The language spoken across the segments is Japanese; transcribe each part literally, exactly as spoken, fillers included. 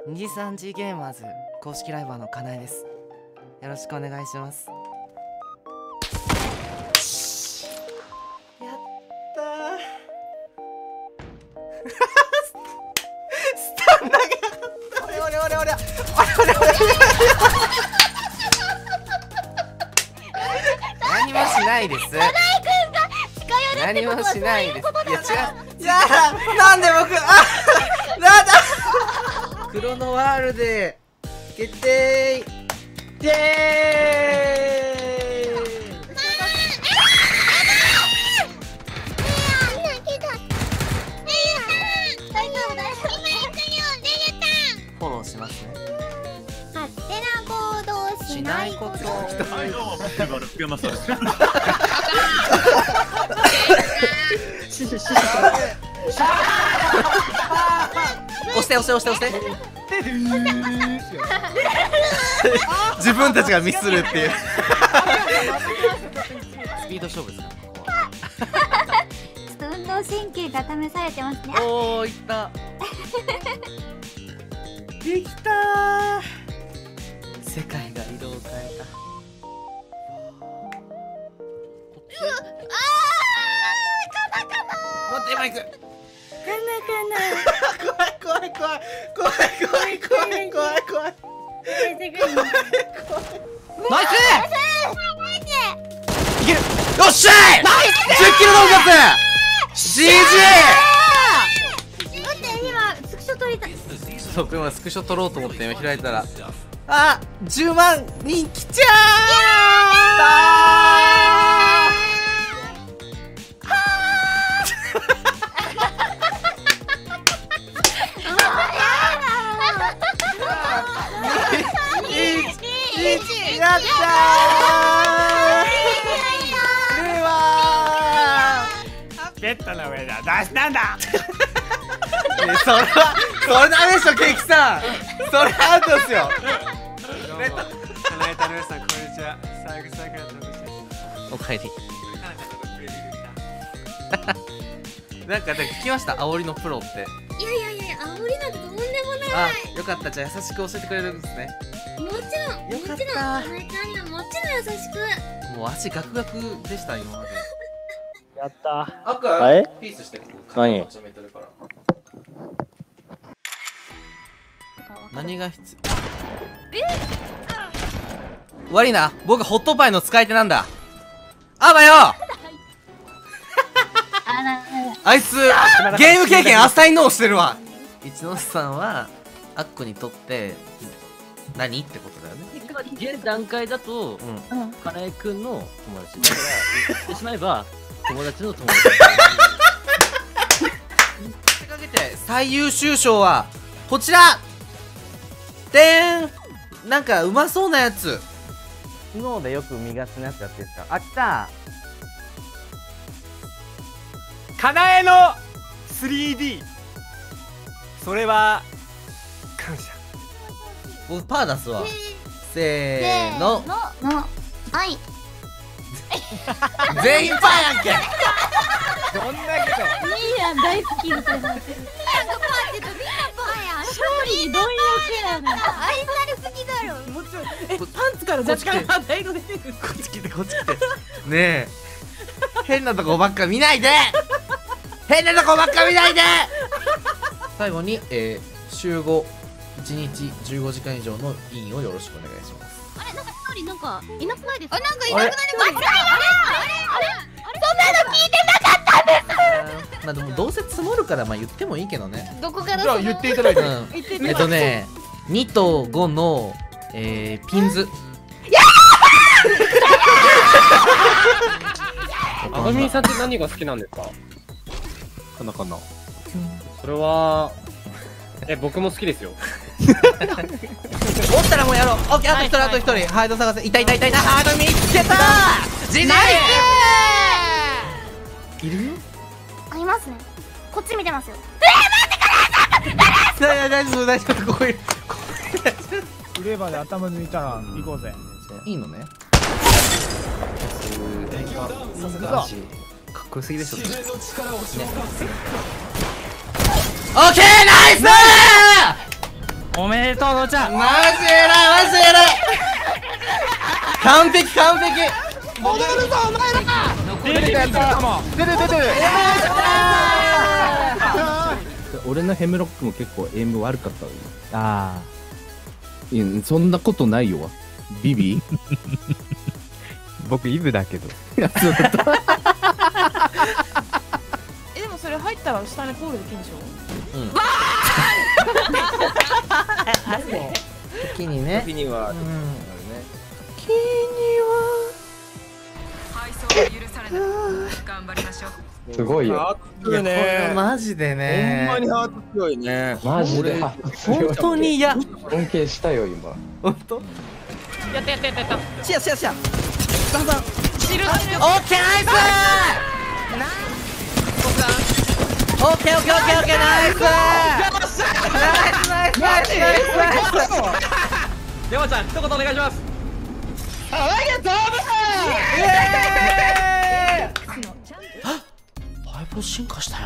にじさんじゲーマーズ公式ライバーのかなえです。よろしくお願いします。やったースタン投げ俺俺俺俺俺俺俺何もしないです。何もしないです。いや違う。いやなんで僕あなんだクロノワールで決定イエーイ。フォローしますね。 勝手な行動しないこと。 福山さん。 押して押して押して押して。自分たちがミスるっていう。スピード勝負ですか。 ちょっと運動神経が試されてますね。 おお、いった。できたー。世界が色を変えた。待って今行く。 かなかな。 怖い怖い怖い怖い怖い怖い怖い怖い。ナイス。いける。よっしゃい。ナイス。じゅっキロの復活。シージー。 待って今スクショ撮りたい。 そう今スクショ撮ろうと思って今開いたらあじゅうまん人来ちゃー。やったー。ではベッドの上だ。出したんだ。 それはそれダメでしょケーキさん。それアウトですよ。 かなえたるさんこんにちは。最後最後の楽しみ。 おかえり。なんか聞きました煽りのプロって。 いやいやいや煽りなんてとんでもない。 あよかったじゃあ優しく教えてくれるんですね。 もちろんよかった。 もちろんかなえちゃんにはもちろん優しく。 もう足ガクガクでした今まで。 やった。 あっくんピースして何何が必要。悪いな僕ホットパイの使い手なんだ。あばよあいつゲーム経験浅いのをしてるわ。一ノ瀬さんはアッコにとって何ってことだよね。 現段階だと、うん、かなえくんの友達だから言ってしまえば友達の友達かけて最優秀賞はこちらでーん。なんかうまそうなやつ。 脳でよく見がちなやつやっていいですか。あ来た。 かなえの スリーディー。それは感謝。 僕パー出すわ。せーのののはい全員パーやんけ。 どんなこと。 ミーヤン大好きみたいになってる。ミーヤンがパーって言うとみんなパーやん。勝利にどういうキャラなの。愛されすぎだろ。 もちろんえパンツから若干肌色出てくる。 こっち来てこっち来てねえ変なとこばっか見ないで変なとこばっか見ないで。最後に、えー、週ごいちにちじゅうごじかん以上の委員をよろしくお願いします。 あれなんか一人なんかいなくないですか。あなんかいなくなりました。あれあれあれそんなの聞いてなかったんです。 まあでもどうせ積もるからまあ言ってもいいけどね。 どこからじゃあ言っていただいて。 うんえっとねにとごの、えー、ピンズ。 あどみんさんって何が好きなんですか。 かなかな。 それはえ僕も好きですよ。 おったらもうやろう。オッケーあと一人あと一人ハード探せ。いたいたいたいた。ハード見つけたー。ジジイいるよ。 ありますね。こっち見てますよ。 いやいや大丈夫大丈夫。ここいるフレーバーで頭抜いたら行こうぜ。 いいのね。かっこよすぎでしょ。ね。オッケーナイスー。 おめでとうのちゃん。 マジ偉いマジ偉い完璧完璧戻るぞお前ら。 出てきたかも。 出て出てる。 俺のヘムロックも結構エイム悪かったのよ。 あいやそんなことないよ。ビビ僕イブだけど。 いやそうだった。 えでもそれ入ったら下にコールできるんでしょ。 うん時にね時には、 うん気に配送が許されない。頑張りましょう。 すごいよ。 いやこれマジでねほんまにハート強いね。 マジで本当に嫌尊敬したよ今。 本当やったやったやったやった。 シアシアシアダンダンシルオッケーナイスオッケーオッケーオッケーオッケーナイスナイスナイスナイスナイスナイス山ちゃん一言お願いします。 パイプ進化したよ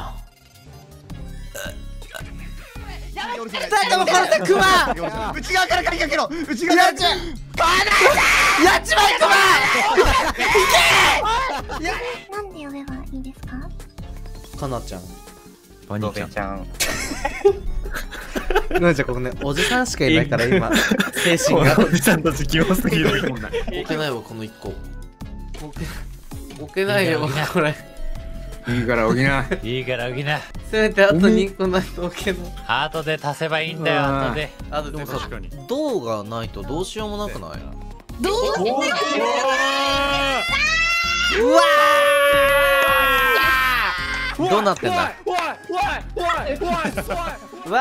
二人とも殺せクマ内側から鍵かけろ。内側から。 やっちまえクマなんで呼べばいいですか？ かなちゃんお兄ちゃん。 ちゃん。 ごめんちゃんここねおじさんしかいないから今精神がおじさんたちキモすぎる。 置けないわこの一個置け置けないよこれいいから補な。 いいから補な。 せめてあとにこないと置けない後で足せばいいんだよ、後で。 あとでもさ銅がないとどうしようもなくないどうしてうわーどうなってんだ怖い怖い怖い怖い怖い。 わ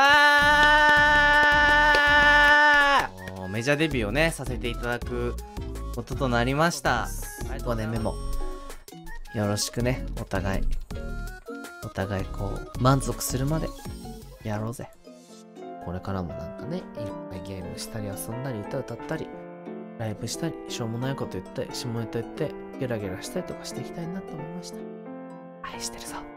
ーメジャーデビューをねさせていただくこととなりましたごねんめもよろしくねお互いお互いこう満足するまでやろうぜこれからもなんかねいっぱいゲームしたり遊んだり歌歌ったりライブしたりしょうもないこと言ったり下ネタ言ってゲラゲラしたりとかしていきたいなと思いました愛してるぞ